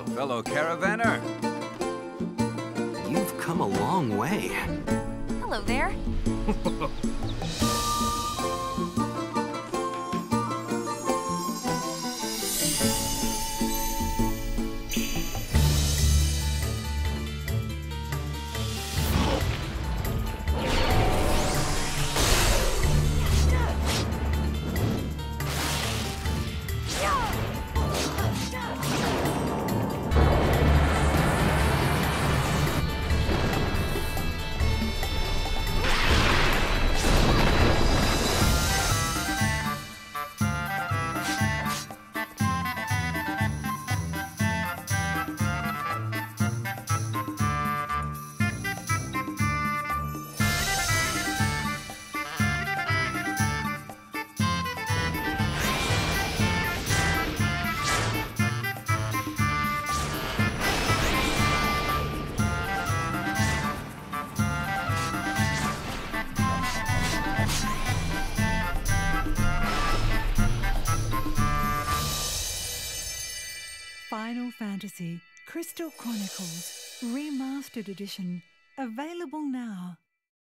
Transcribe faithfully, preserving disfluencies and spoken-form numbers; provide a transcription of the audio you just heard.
Hello, fellow caravanner. You've come a long way. Hello there. Final Fantasy Crystal Chronicles Remastered Edition. Available now.